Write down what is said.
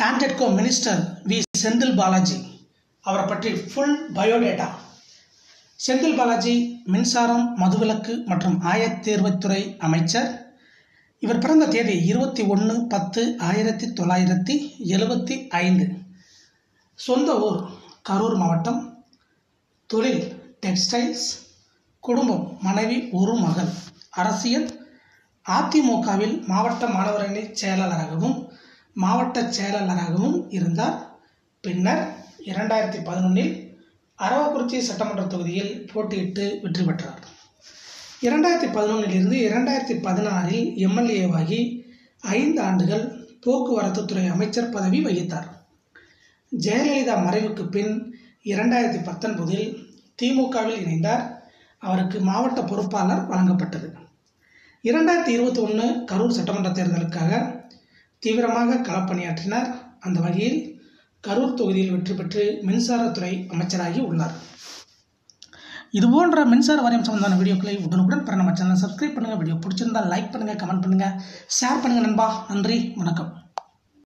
ANTEDCO minister V Senthil Balaji அவரை பற்றி full biodata. Senthil Balaji மின்சாரம், மதுவிலக்கு மற்றும் ஆயத்தீர்வைத்துறை அமைச்சர். இவர் பிறந்த தேதி 21/10/1975. சொந்த ஊர் கரூர் மாவட்டம். தொழில் டெக்ஸ்டைல்ஸ். குடும்பம் மனைவி, ஒரு மகள். அரசியல் அதிமுகவில் மாவட்ட மாணவரணி செயலாளராகவும் மாவட்ட செயலாளராகவும் இருந்தார். பின்னர் 2011 அரவக்குறிச்சி சட்டமன்ற தொகுதியில் போட்டியிட்டு வெற்றி பெற்றார். 2011 2016 எம்எல்ஏவாகி 5 ஆண்டுகள் போக்குவரத்து துறை அமைச்சர் பதவி வகித்தார். ஜெயலலிதா மறைவுக்கு பின் 2019 திமுகவில் இணைந்தார். அவருக்கு மாவட்ட பொறுப்பாளர் வழங்கப்பட்டது. 2021 கரூர் சட்டமன்ற தேர்தலுக்காக தீவிரமாக களப்பணியாற்றினார். அந்த வகையில் கரூர் தொகுதியில் வெற்றி பெற்று மின்சாரத்துறை அமைச்சராகி உள்ளார். இதுபோன்ற மின்சார வாரியம் சம்பந்தமான வீடியோக்களை உடனுக்குடன் பெற நம்ம சேனலை சப்ஸ்கிரைப் பண்ணுங்கள். வீடியோ பிடிச்சிருந்தால் லைக் பண்ணுங்கள், கமெண்ட் பண்ணுங்கள், ஷேர் பண்ணுங்கள் நண்பா. நன்றி, வணக்கம்.